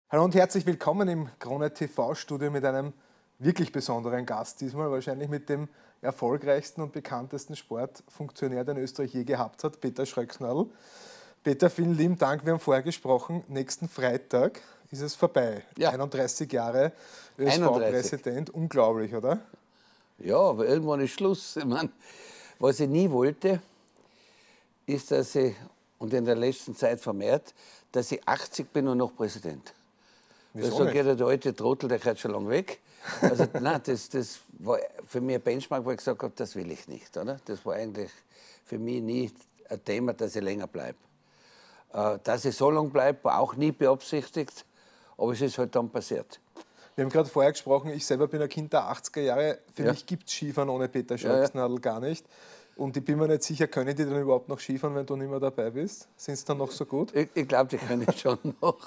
Hallo und herzlich willkommen im Krone TV-Studio mit einem wirklich besonderen Gast diesmal, wahrscheinlich mit dem erfolgreichsten und bekanntesten Sportfunktionär, den Österreich je gehabt hat, Peter Schröcksnadl. Peter, vielen lieben Dank, wir haben vorher gesprochen, nächsten Freitag ist es vorbei. Ja. 31 Jahre ÖSV-Präsident, unglaublich, oder? Ja, aber irgendwann ist Schluss. Ich meine, was ich nie wollte, ist, dass ich, und in der letzten Zeit vermehrt, dass ich 80 bin und noch Präsident. Wieso So nicht? geht der alte Trottel, der geht schon lange weg. Also nein, das war für mich ein Benchmark, wo ich gesagt habe, das will ich nicht. Oder? Das war eigentlich für mich nie ein Thema, dass ich länger bleibe. Dass ich so lange bleibe, war auch nie beabsichtigt, aber es ist halt dann passiert. Wir haben gerade vorher gesprochen, ich selber bin ein Kind der 80er Jahre. Für Ja. mich gibt es Skifahren ohne Peter Schröcksnadl gar nicht. Und ich bin mir nicht sicher, können die dann überhaupt noch Skifahren, wenn du nicht mehr dabei bist? Sind sie dann noch so gut? Ich glaube, die können schon noch.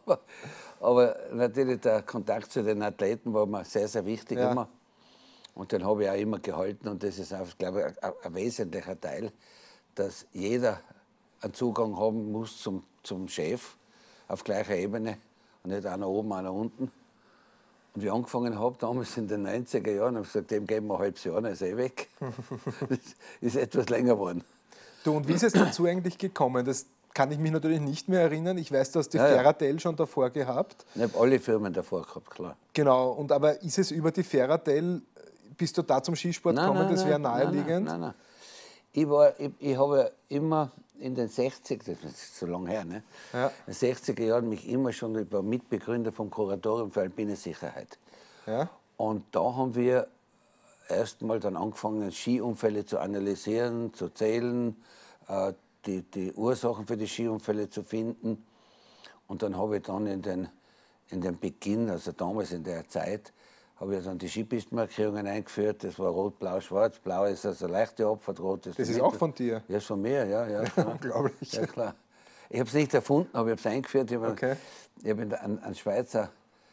Aber natürlich der Kontakt zu den Athleten war mir sehr, sehr wichtig Ja. immer. Und den habe ich auch immer gehalten. Und das ist auch, glaube ich, ein wesentlicher Teil, dass jeder einen Zugang haben muss zum Chef auf gleicher Ebene und nicht einer oben, einer unten. Und wie ich angefangen habe, damals in den 90er Jahren, habe ich gesagt, dem geben wir ein halbes Jahr, dann ist er weg. Das ist etwas länger geworden. Du, und wie ist es dazu eigentlich gekommen? Das kann ich mich natürlich nicht mehr erinnern. Ich weiß, du hast die Ja, ja. Ferratel schon davor gehabt. Ich habe alle Firmen davor gehabt, klar. Genau, und aber ist es über die Ferratel, bist du da zum Skisport gekommen? Das wäre naheliegend. Nein. Ich habe ja immer in den 60, das ist so lange her, ne? Ja. In den 60er Jahren mich immer schon, ich war Mitbegründer vom Kuratorium für alpine Sicherheit. Ja? Und da haben wir erst mal dann angefangen, Skiunfälle zu analysieren, zu zählen, die Ursachen für die Skiunfälle zu finden. Und dann habe ich dann in den Beginn, also damals in der Zeit, habe ich dann die Skipistenmarkierungen eingeführt. Das war rot, blau, schwarz. Blau ist also leichte Abfahrt, rot ist Das die ist Mittel. auch von dir? Ja, ist von mir, ja. Klar. Unglaublich. Ja, klar. Ich habe es nicht erfunden, aber ich habe es eingeführt. Ich habe Okay. einen Schweizer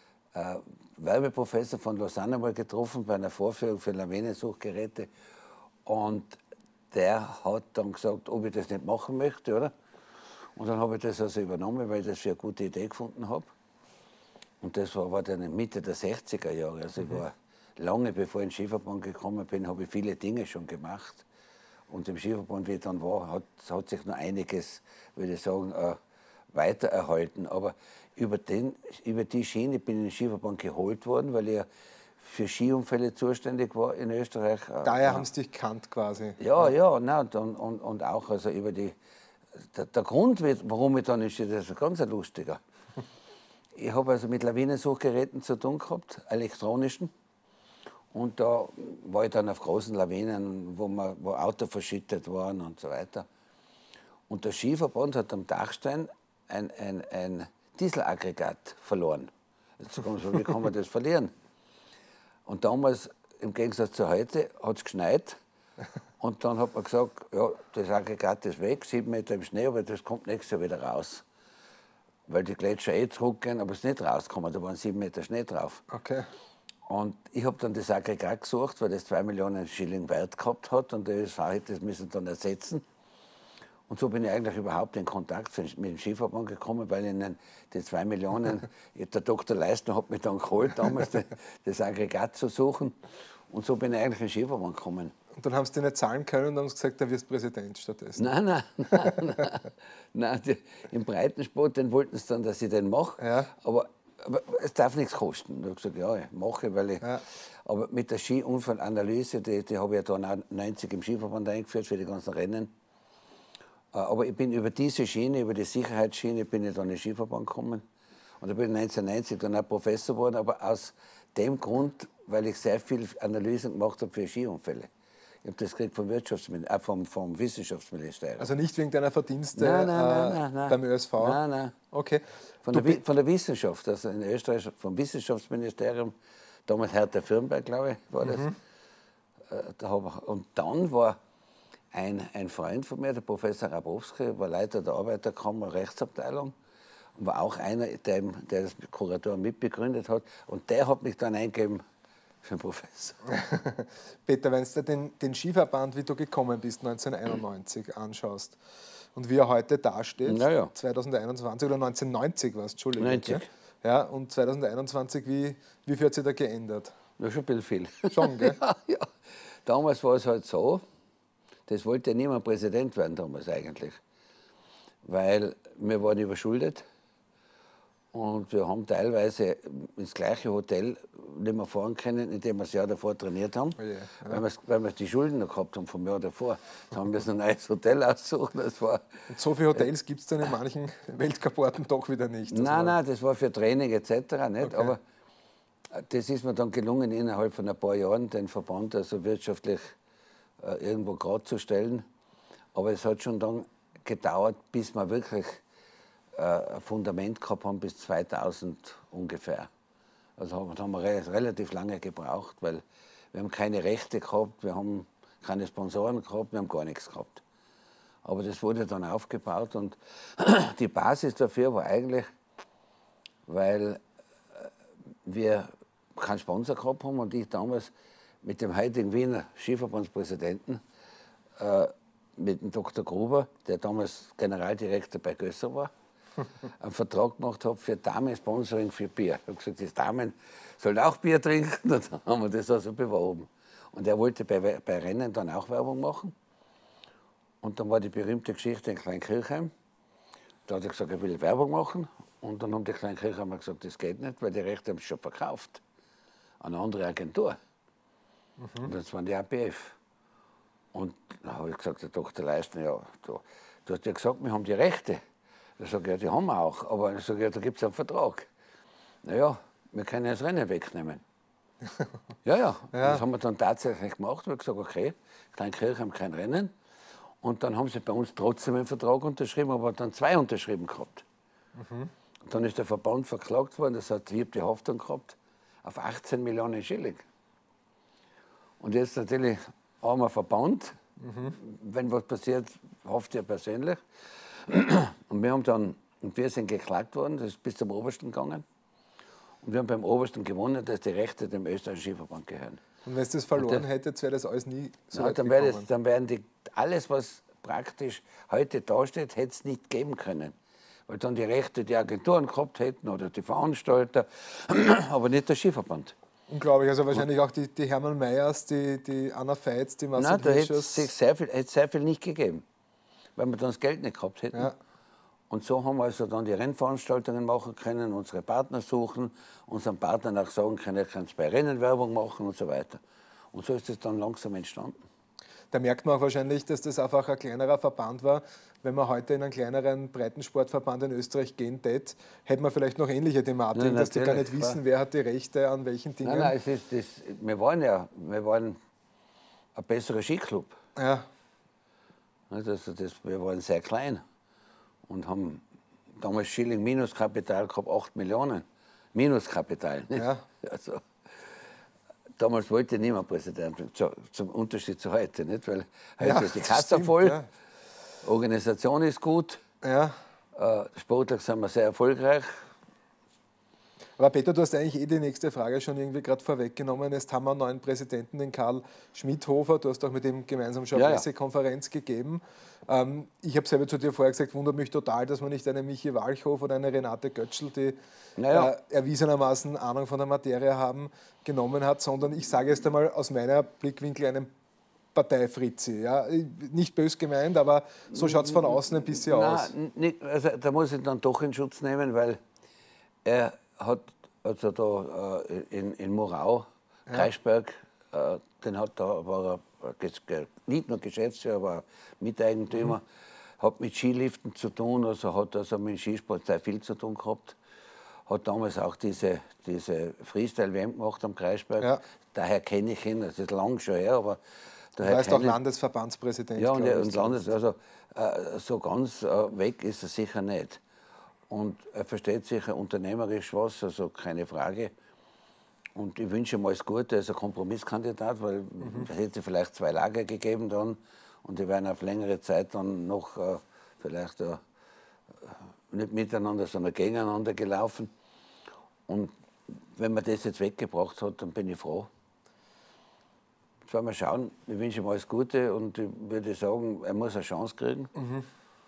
Werbeprofessor von Lausanne mal getroffen bei einer Vorführung für Lawinensuchgeräte. Und der hat dann gesagt, ob ich das nicht machen möchte, oder? Und dann habe ich das also übernommen, weil ich das für eine gute Idee gefunden habe. Und das war dann in Mitte der 60er Jahre. Also ich war lange bevor ich in den Skiverband gekommen bin, habe ich viele Dinge schon gemacht. Und im Skiverband, wie ich dann war, hat sich noch einiges, würde ich sagen, weiter erhalten. Aber über die Schiene bin ich in den Skiverband geholt worden, weil ich ja für Skiunfälle zuständig war in Österreich. Daher haben sie dich gekannt quasi. Ja, nein, und auch also über der Grund, warum ich dann entschieden habe, das ist ganz ein lustiger. Ich habe also mit Lawinensuchgeräten zu tun gehabt, elektronischen. Und da war ich dann auf großen Lawinen, wo Autos verschüttet waren und so weiter. Und der Skiverband hat am Dachstein ein Dieselaggregat verloren. Jetzt sagen Sie, wie kann man das verlieren? Und damals, im Gegensatz zu heute, hat es geschneit. Und dann hat man gesagt, ja, das Aggregat ist weg, 7 Meter im Schnee, aber das kommt nächstes Jahr wieder raus. Weil die Gletscher zurückgehen, aber es ist nicht rausgekommen, da waren 7 Meter Schnee drauf. Okay. Und ich habe dann das Aggregat gesucht, weil das 2 Millionen Schilling Wert gehabt hat und der ÖSV hätte das müssen dann ersetzen. Und so bin ich eigentlich überhaupt in Kontakt mit dem Skiverband gekommen, weil in die 2 Millionen, der Dr. Leistner hat mich dann geholt, damals das Aggregat zu suchen. Und so bin ich eigentlich in den Skiverband gekommen. Und dann haben sie dir nicht zahlen können und haben gesagt, da wirst du Präsident stattdessen. Nein, im Breitensport, den wollten sie dann, dass ich den mache. Ja. Aber es darf nichts kosten. Ich habe gesagt, ja, ich mache, weil ich. Ja. Aber mit der Skiunfallanalyse, die habe ich ja dann auch 90 im Skiverband eingeführt für die ganzen Rennen. Aber ich bin über diese Schiene, über die Sicherheitsschiene, bin ich dann in den Skiverband gekommen. Und da bin ich 1990 dann auch Professor geworden, aber aus dem Grund, weil ich sehr viel Analysen gemacht habe für Skiunfälle. Ich habe das gekriegt vom Wissenschaftsministerium. Also nicht wegen deiner Verdienste Nein. beim ÖSV? Nein. Okay. Von der Wissenschaft, also in Österreich vom Wissenschaftsministerium, damals Hertha Firnberg, glaube ich, war das. Und dann war ein Freund von mir, der Professor Rabowski, war Leiter der Arbeiterkammer Rechtsabteilung und war auch einer, der das Kuratorium mitbegründet hat. Und der hat mich dann eingegeben für den Professor. Peter, wenn du dir den Skiverband, wie du gekommen bist, 1991 anschaust und wie er heute dasteht, Ja. 2021 oder 1990 war es, Entschuldigung. 90. Okay? Ja, und 2021, wie viel hat sich da geändert? Ja, schon ein bisschen viel. Schon, gell? Ja, ja. Damals war es halt so, das wollte ja niemand Präsident werden damals eigentlich, weil wir waren überschuldet und wir haben teilweise ins gleiche Hotel nicht mehr fahren können, in dem wir das Jahr davor trainiert haben, Oh je, ja. weil wir die Schulden noch gehabt haben vom Jahr davor. Da haben wir so ein neues Hotel ausgesucht. Das war, Und so viele Hotels gibt es dann in manchen Weltcuporten doch wieder nicht. nein, das war für Training etc. Nicht, Okay. aber das ist mir dann gelungen, innerhalb von ein paar Jahren den Verband also wirtschaftlich irgendwo gerade zu stellen. Aber es hat schon dann gedauert, bis wir wirklich ein Fundament gehabt haben, bis 2000 ungefähr. Also da haben wir relativ lange gebraucht, weil wir haben keine Rechte gehabt, wir haben keine Sponsoren gehabt, wir haben gar nichts gehabt. Aber das wurde dann aufgebaut und die Basis dafür war eigentlich, weil wir keinen Sponsor gehabt haben und ich damals mit dem heutigen Wiener Skiverbandspräsidenten, mit dem Dr. Gruber, der damals Generaldirektor bei Gösser war, einen Vertrag gemacht habe für Damen-Sponsoring für Bier. Ich habe gesagt, die Damen sollen auch Bier trinken, und dann haben wir das also beworben. Und er wollte bei Rennen dann auch Werbung machen. Und dann war die berühmte Geschichte in Kleinkirchheim. Da hat er gesagt, er will Werbung machen. Und dann haben die Kleinkirchheimer gesagt, das geht nicht, weil die Rechte haben sie schon verkauft an eine andere Agentur. Und das waren die APF. Und dann habe ich gesagt, der Dr. Leistner, ja, du hast ja gesagt, wir haben die Rechte. Da sage ich, ja, die haben wir auch. Aber ich sage, ja, da gibt es einen Vertrag. Naja, wir können das Rennen wegnehmen. Ja. Das haben wir dann tatsächlich gemacht. Wir haben gesagt, okay, Kleinkirchheim kein Rennen. Und dann haben sie bei uns trotzdem einen Vertrag unterschrieben, aber dann 2 unterschrieben gehabt. Und dann ist der Verband verklagt worden, das hat hier die Haftung gehabt, auf 18 Millionen Schilling. Und jetzt natürlich armer Verband, wenn was passiert, haftet er persönlich. Und wir sind geklagt worden, das ist bis zum Obersten gegangen. Und wir haben beim Obersten gewonnen, dass die Rechte dem österreichischen Skiverband gehören. Und wenn es das verloren hättet, wäre das alles nie so weit Dann gekommen. dann wären alles, was praktisch heute dasteht, hätte es nicht geben können. Weil dann die Rechte die Agenturen gehabt hätten oder die Veranstalter, aber nicht der Skiverband. Unglaublich, also wahrscheinlich auch die Hermann Meyers, die Anna Veits, die Marcel Nein, da hätte Hirschers. es sehr viel nicht gegeben, weil wir dann das Geld nicht gehabt hätten. Ja. Und so haben wir also dann die Rennveranstaltungen machen können, unsere Partner suchen, unseren Partnern auch sagen können, ihr könnt bei Rennen Werbung machen und so weiter. Und so ist es dann langsam entstanden. Da merkt man auch wahrscheinlich, dass das einfach ein kleinerer Verband war. Wenn man heute in einen kleineren Breitensportverband in Österreich gehen tät, hätte man vielleicht noch ähnliche Thematik, Ja, dass die gar nicht natürlich, wissen, wer hat die Rechte an welchen Dingen. Nein, wir waren ein besserer Skiclub. Ja, Wir waren sehr klein und haben damals Schilling Minuskapital gehabt, 8 Millionen. Minuskapital. Nicht? Ja. Also, damals wollte niemand Präsident werden, zum Unterschied zu heute. Nicht? Weil heute Ja, ist die das Kasse stimmt, voll, ja. Organisation ist gut, Ja. sportlich sind wir sehr erfolgreich. Aber Peter, du hast eigentlich die nächste Frage schon irgendwie gerade vorweggenommen. Jetzt haben wir einen neuen Präsidenten, den Karl Schmidhofer. Du hast auch mit ihm gemeinsam schon eine Ja. Pressekonferenz gegeben. Ich habe selber zu dir vorher gesagt, wundert mich total, dass man nicht eine Michi Walchhof oder eine Renate Götzl, die erwiesenermaßen Ahnung von der Materie haben, genommen hat, sondern ich sage jetzt einmal aus meiner Blickwinkel einen Parteifritzi. Ja? Nicht bös gemeint, aber so schaut es von außen ein bisschen aus. Also, da muss ich dann doch in Schutz nehmen, weil er hat also da in Murau, Kreisberg, da war er nicht nur Geschäftsführer, aber Miteigentümer, hat mit Skiliften zu tun, also hat also mit Skisport sehr viel zu tun gehabt. Hat damals auch diese Freestyle-WM gemacht am Kreisberg. Ja. Daher kenne ich ihn, das ist lang schon her, aber Du warst auch Landesverbandspräsident. ja, und, glaube ich. so ganz weg ist er sicher nicht. Und er versteht sicher unternehmerisch was, also keine Frage. Und ich wünsche ihm alles Gute, er ist ein Kompromisskandidat, weil es hätte vielleicht 2 Lager gegeben dann und die wären auf längere Zeit dann noch vielleicht nicht miteinander, sondern gegeneinander gelaufen. Und wenn man das jetzt weggebracht hat, dann bin ich froh. Jetzt werden wir schauen, ich wünsche ihm alles Gute und ich würde sagen, er muss eine Chance kriegen.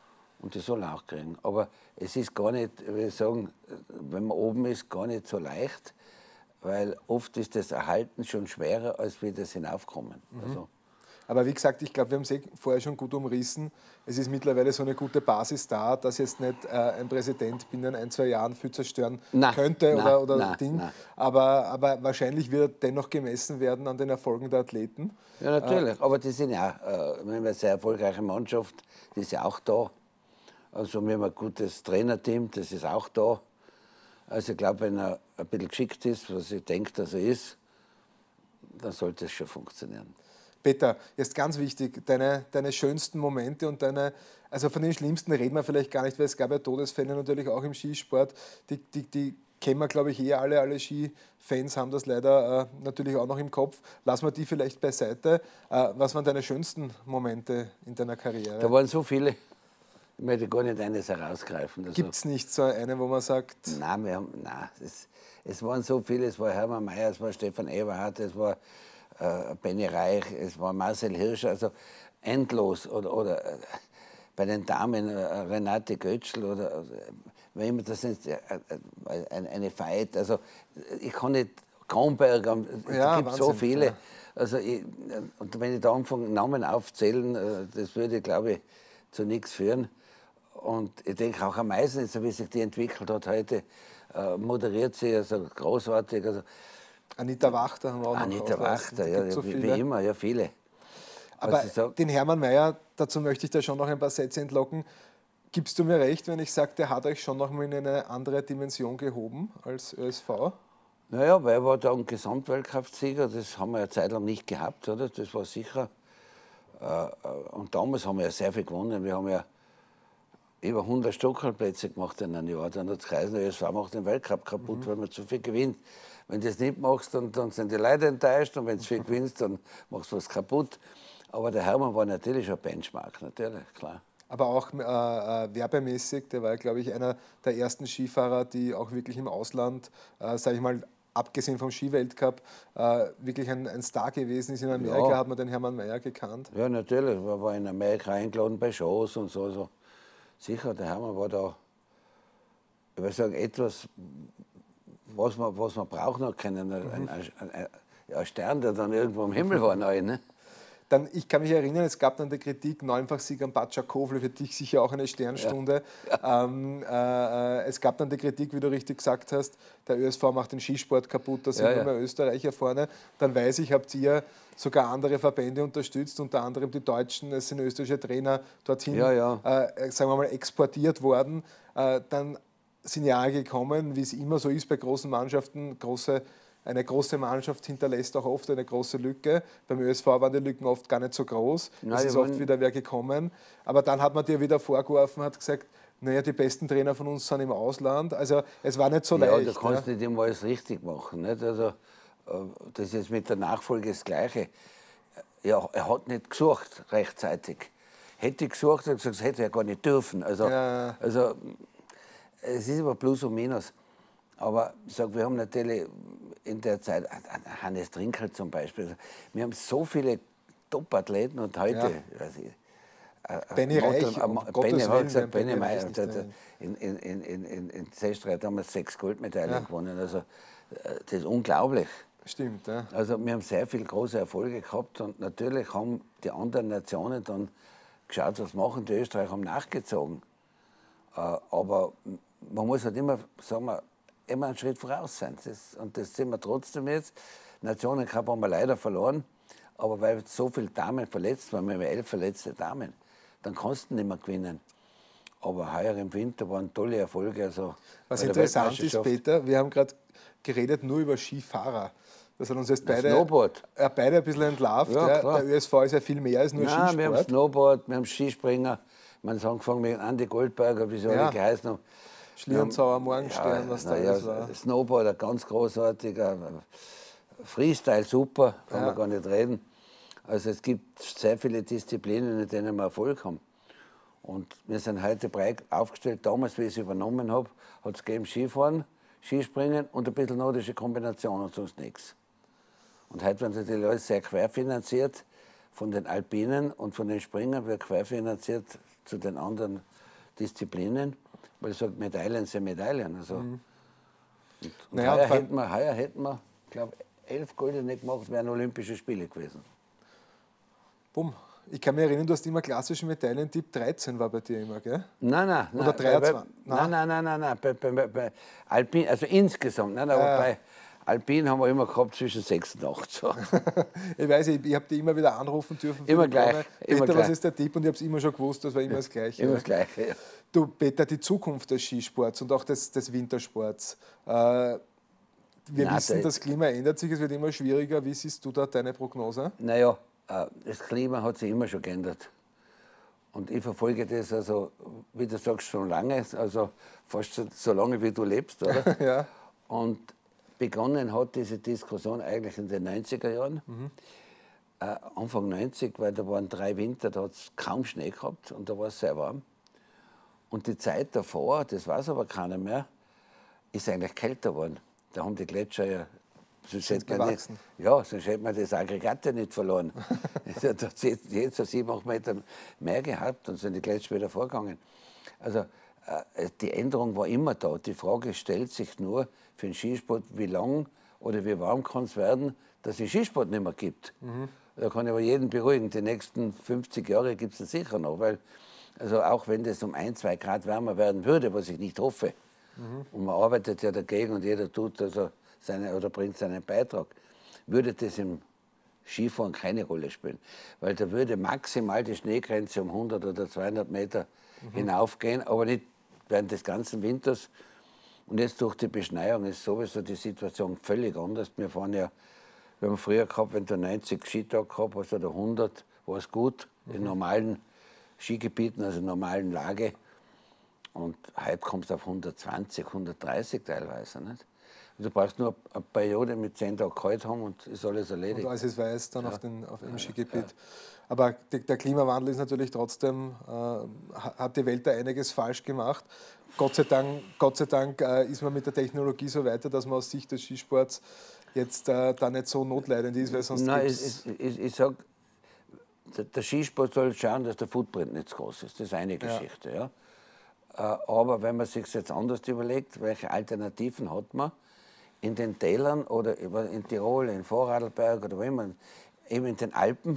Und die sollen auch kriegen. Aber es ist gar nicht, will ich sagen, wenn man oben ist, gar nicht so leicht, weil oft ist das Erhalten schon schwerer, als wir das Hinaufkommen. Also, Aber wie gesagt, ich glaube, wir haben es vorher schon gut umrissen. Es ist mittlerweile so eine gute Basis da, dass jetzt nicht ein Präsident binnen 1, 2 Jahren viel zerstören könnte oder Ding. Nein. Aber wahrscheinlich wird er dennoch gemessen werden an den Erfolgen der Athleten. Ja, natürlich. Aber die sind ja auch, wir haben eine sehr erfolgreiche Mannschaft, die ist ja auch da. Also wir haben ein gutes Trainerteam, das ist auch da. Also ich glaube, wenn er ein bisschen geschickt ist, was ich denke, dass er ist, dann sollte es schon funktionieren. Peter, jetzt ganz wichtig, deine schönsten Momente und also von den schlimmsten reden wir vielleicht gar nicht, weil es gab ja Todesfälle natürlich auch im Skisport, die kennen wir, glaube ich, alle Skifans haben das leider natürlich auch noch im Kopf. Lassen wir die vielleicht beiseite. Was waren deine schönsten Momente in deiner Karriere? Da waren so viele, ich möchte gar nicht eines herausgreifen. Also, gibt es nicht so einen, wo man sagt... Nein, es waren so viele, es war Hermann Mayer, es war Stefan Eberhardt, es war Benny Reich, es war Marcel Hirscher, also endlos. Oder bei den Damen Renate Götzl oder wenn immer das ist, eine Fight. Also ich kann nicht, Kronberg, es gibt so viele. Ja. Also und wenn ich da anfange, Namen aufzählen, das würde, glaube ich, zu nichts führen. Und ich denke auch am meisten, wie sich die entwickelt hat heute, moderiert sie also großartig. Also, Anita Wachter haben wir auch noch. Anita Wachter, ja, so wie immer, ja, viele. Aber den Hermann Mayer, dazu möchte ich da schon noch ein paar Sätze entlocken. Gibst du mir recht, wenn ich sage, der hat euch schon noch mal in eine andere Dimension gehoben als ÖSV? Naja, weil er war da ein Gesamtweltcupsieger, das haben wir ja zeitlang nicht gehabt, oder? Das war sicher. Und damals haben wir ja sehr viel gewonnen. Wir haben ja über 100 Stockerplätze gemacht in einem Jahr. Dann hat es geheißen, der ÖSV macht den Weltcup kaputt, weil man zu viel gewinnt. Wenn du das nicht machst, dann sind die Leute enttäuscht, und wenn du viel gewinnst, dann machst du was kaputt. Aber der Hermann war natürlich ein Benchmark, natürlich, klar. Aber auch werbemäßig, der war, glaube ich, einer der ersten Skifahrer, die auch wirklich im Ausland, sage ich mal, abgesehen vom Skiweltcup, wirklich ein Star gewesen ist. In Amerika hat man den Hermann Mayer gekannt. Ja, natürlich. Er war in Amerika eingeladen bei Shows und so. Also sicher, der Hermann war da, ich würde sagen, etwas, was man braucht noch kennen. Ein Stern, der dann irgendwo im Himmel war. Neu, ne? Dann, ich kann mich erinnern, es gab dann die Kritik, 9-fach-Sieger Batschakowle, für dich sicher auch eine Sternstunde. Ja. Es gab dann die Kritik, wie du richtig gesagt hast, der ÖSV macht den Skisport kaputt, da sind nur mehr Österreicher vorne. Dann weiß ich, habt ihr sogar andere Verbände unterstützt, unter anderem die Deutschen, es sind österreichische Trainer dorthin, sagen wir mal, exportiert worden. Dann sind Jahre gekommen, wie es immer so ist bei großen Mannschaften, eine große Mannschaft hinterlässt auch oft eine große Lücke. Beim ÖSV waren die Lücken oft gar nicht so groß. Es ist oft wieder wer gekommen. Aber dann hat man dir wieder vorgeworfen, hat gesagt, naja, die besten Trainer von uns sind im Ausland. Also es war nicht so leicht. Ja, du kannst nicht immer alles richtig machen. Nicht? Also, das ist mit der Nachfolge das Gleiche. Ja, er hat nicht gesucht rechtzeitig. Hätte ich gesucht, hätte gesagt, das hätte er gar nicht dürfen. Also, also es ist immer Plus und Minus. Aber ich sag, wir haben natürlich in der Zeit, Hannes Trinkel zum Beispiel, wir haben so viele Top-Athleten und heute, Benny Reich, Benny hat gesagt, Benny Meyer, in Seestreit haben wir 6 Goldmedaillen gewonnen. Also das ist unglaublich. Stimmt, ja. Also wir haben sehr viele große Erfolge gehabt und natürlich haben die anderen Nationen dann geschaut, was machen. Die Österreicher haben nachgezogen. Aber man muss halt immer, sagen wir, immer einen Schritt voraus sein. Und das sind wir trotzdem jetzt. Nationencup haben wir leider verloren, aber weil so viele Damen verletzt waren, wir haben 11 verletzte Damen, dann kannst du nicht mehr gewinnen. Aber heuer im Winter waren tolle Erfolge. Also was interessant ist, Peter, wir haben gerade geredet nur über Skifahrer. Das hat uns jetzt beide ein bisschen entlarvt. Ja, der ÖSV ist ja viel mehr als nur Skisport. Wir haben Snowboard, wir haben Skispringer. Man hat angefangen mit Andi Goldberger, wie sie alle geheißen haben. Schlierenzauer, Morgenstern, was da alles war. Snowboard, ein ganz großartiger. Freestyle, super, kann man gar nicht reden. Also es gibt sehr viele Disziplinen, in denen wir Erfolg haben. Und wir sind heute breit aufgestellt. Damals, wie ich es übernommen habe, hat es gegeben Skifahren, Skispringen und ein bisschen nordische Kombination und sonst nichts. Und heute werden natürlich alles sehr querfinanziert von den Alpinen und von den Springern wird querfinanziert zu den anderen Disziplinen, weil ich sage, Medaillen sind Medaillen. Also, und Naja, heuer hätten wir, ich glaube, 11 Goldene gemacht, wären Olympische Spiele gewesen. Bumm. Ich kann mich erinnern, du hast immer klassischen Medaillentipp 13 war bei dir immer, gell? Nein. Oder 23? Nein. Bei Alpin, also insgesamt. Nein, aber bei Alpin haben wir immer gehabt zwischen 6 und 8. So. Ich weiß, ich habe die immer wieder anrufen dürfen. Immer gleich. Peter, was ist der Tipp? Und ich habe es immer schon gewusst, das war immer das Gleiche. Immer das Gleiche, ja. Du, Peter, die Zukunft des Skisports und auch des Wintersports. Wir wissen, das Klima ändert sich, es wird immer schwieriger. Wie siehst du da deine Prognose? Naja, das Klima hat sich immer schon geändert. Und ich verfolge das, also, wie du sagst, schon lange, also fast so lange, wie du lebst, oder? Ja. Und begonnen hat diese Diskussion eigentlich in den 90er Jahren. Anfang 90, weil da waren 3 Winter, da hat es kaum Schnee gehabt und da war es sehr warm. Und die Zeit davor, das weiß aber keiner mehr, ist eigentlich kälter geworden. Da haben die Gletscher ja, sonst hätte man das Aggregat ja nicht verloren. Da hat es jetzt so 7, 8 Meter mehr gehabt und sind die Gletscher wieder vorgegangen. Also die Änderung war immer da. Die Frage stellt sich nur für den Skisport, wie lang oder wie warm kann es werden, dass es Skisport nicht mehr gibt. Da kann ich aber jeden beruhigen, die nächsten 50 Jahre gibt es es sicher noch, weil also auch wenn das um 1, 2 Grad wärmer werden würde, was ich nicht hoffe, und man arbeitet ja dagegen und jeder tut also oder bringt seinen Beitrag, würde das im Skifahren keine Rolle spielen, weil da würde maximal die Schneegrenze um 100 oder 200 Meter hinaufgehen, aber nicht während des ganzen Winters. Und jetzt durch die Beschneiung ist sowieso die Situation völlig anders. Wir haben früher gehabt, wenn du 90 Skitage gehabt hast oder 100, war es gut, in normalen Skigebieten, also normalen Lage. Und heute kommst du auf 120, 130 teilweise. Nicht? Du brauchst nur eine Periode mit 10 Tagen kalt haben und ist alles erledigt. Und alles ist weiß dann auf dem Skigebiet. Ja. Aber der Klimawandel ist natürlich trotzdem, hat die Welt da einiges falsch gemacht. Gott sei Dank ist man mit der Technologie so weiter, dass man aus Sicht des Skisports jetzt da nicht so notleidend ist, weil sonst Nein, ich sage, der Skisport soll schauen, dass der Footprint nicht zu groß ist. Das ist eine Geschichte. Ja. Aber wenn man sich jetzt anders überlegt, welche Alternativen hat man in den Tälern oder in Tirol, in Vorarlberg oder wo immer, eben in den Alpen,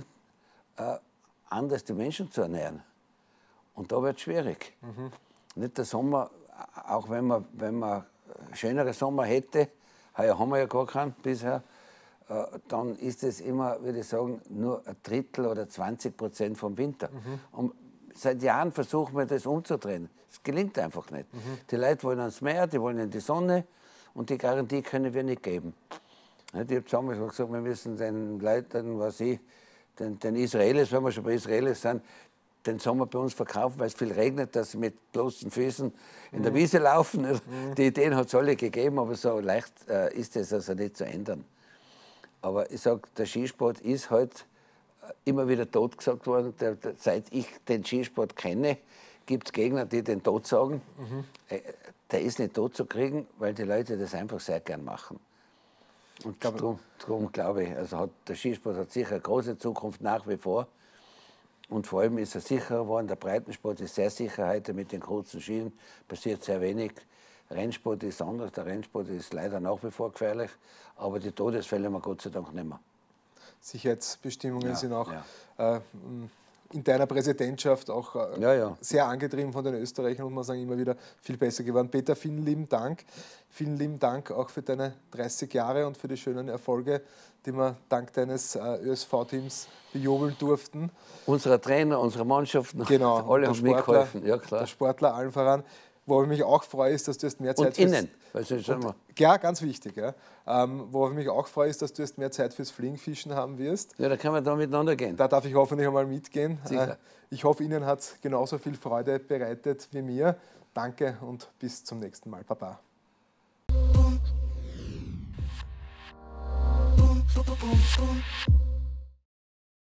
anders die Menschen zu ernähren. Und da wird es schwierig. Nicht der Sommer, auch wenn man schönere Sommer hätte, heuer haben wir ja gar keinen bisher, dann ist es immer, würde ich sagen, nur 1/3 oder 20% vom Winter. Und seit Jahren versuchen wir das umzudrehen. Es gelingt einfach nicht. Die Leute wollen ans Meer, die wollen in die Sonne und die Garantie können wir nicht geben. Ich habe damals gesagt, wir müssen den Leuten, den Israelis, wenn wir schon bei Israelis sind, den Sommer bei uns verkaufen, weil es viel regnet, dass sie mit bloßen Füßen in der Wiese laufen. Die Ideen hat es alle gegeben, aber so leicht ist es also nicht zu ändern. Aber ich sage, der Skisport ist halt immer wieder tot gesagt worden. Seit ich den Skisport kenne, gibt es Gegner, die den tot sagen. Der ist nicht tot zu kriegen, weil die Leute das einfach sehr gern machen. Und darum glaube ich, also der Skisport hat sicher eine große Zukunft nach wie vor. Und vor allem ist er sicherer geworden. Der Breitensport ist sehr sicher heute mit den kurzen Skien, passiert sehr wenig. Rennsport ist anders, der Rennsport ist leider nach wie vor gefährlich, aber die Todesfälle haben wir Gott sei Dank nicht mehr. Sicherheitsbestimmungen sind auch in deiner Präsidentschaft auch sehr angetrieben von den Österreichern, muss man sagen, immer wieder viel besser geworden. Peter, vielen lieben Dank. Vielen lieben Dank auch für deine 30 Jahre und für die schönen Erfolge, die wir dank deines ÖSV-Teams bejubeln durften. Unsere Trainer, unsere Mannschaften, genau, alle haben mitgeholfen. Ja, klar. Der Sportler allen voran. Worauf ich mich auch freue, ist, dass du jetzt mehr Zeit... Und innen, ja, ganz wichtig. Ja. Worauf ich mich auch freue, ist, dass du jetzt mehr Zeit fürs Fliegenfischen haben wirst. Ja, da können wir da miteinander gehen. Da darf ich hoffentlich einmal mitgehen. Sicher. Ich hoffe, Ihnen hat es genauso viel Freude bereitet wie mir. Danke und bis zum nächsten Mal. Baba. Boom, boom, boom.